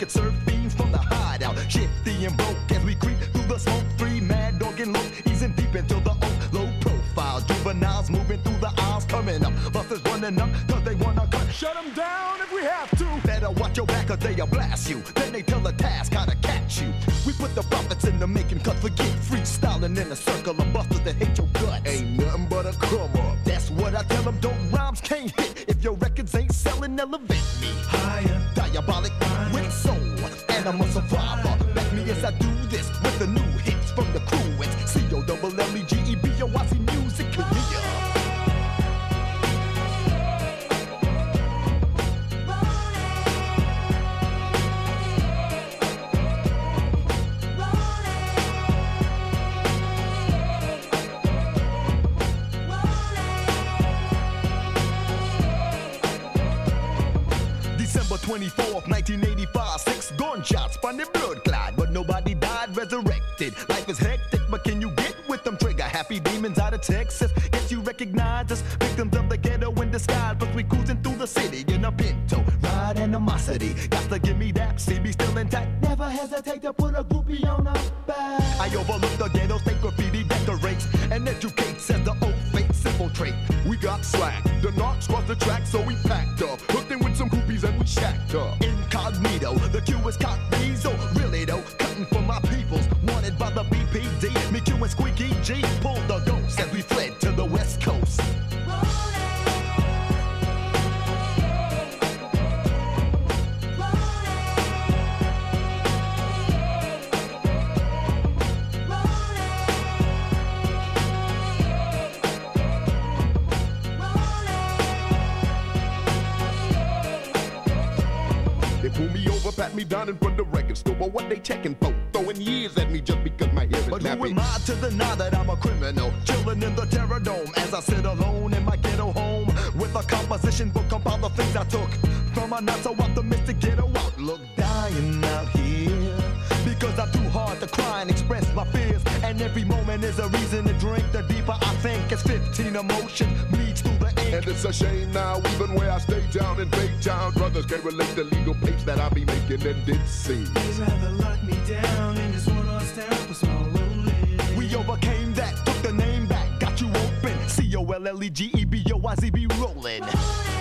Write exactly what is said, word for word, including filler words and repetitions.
could serve fiends from the hideout. Shifty and broke as we creep through the smoke. Three mad dog and low, easing deep into the oak. Low profile juveniles moving through the aisles, coming up. Busters running up cause they wanna cut. Shut them down if we have to. Better watch your back cause they'll blast you. Then they tell the task how to catch you. We put the profits in the making, cause forget freestyling in a circle of busters that hate your guts. Ain't nothing but a come up. That's what I tell them, don't rhymes can't hit. If your records ain't selling, elevate me higher. Diabolic higher. With soul, and I'm a survivor. Back me as I do this with the new hits from the crew. It's C O L L E G E B O I C music. Yeah. twenty-fourth, nineteen eighty-five, six gunshots, spun their blood clot, but nobody died, resurrected. Life is hectic, but can you get with them? Trigger happy demons out of Texas. Guess you recognize us, victims of the ghetto in disguise, but we cruising through the city in a Pinto. Ride animosity, got to give me that. C B still intact, never hesitate to put a groupie on our back. I overlook the ghetto, state graffiti decorates and educates as the old faiths infiltrate. We got slack, the knocks cross the track, so we packed up, hooked in with some groupies and we shacked up. Incognito, the Q is cocked diesel. Really though, cutting for my peoples, wanted by the B P D. Me, Q, and Squeaky G pulled the ghost as we fled to the West Coast. Pull me over, pat me down in front of the record store. But what they checking for? Throwing years at me just because my hair is But nappy. who am I to deny that I'm a criminal? Chilling in the terror dome as I sit alone in my ghetto home with a composition book compile the things I took from a not so optimistic ghetto outlook. Dying out here because I'm too hard to cry and express my fears. And every moment is a reason to drink. The deeper I think, it's fifteen emotion bleeds through the ink. And it's a shame now, even where I stay down in Baytown, brothers can't relate the legal papes that I be making and did see. They'd rather lock me down in this one on stamp for small rolling. We overcame that, took the name back, got you open. C O L L E G E B O I Z B Rollin'.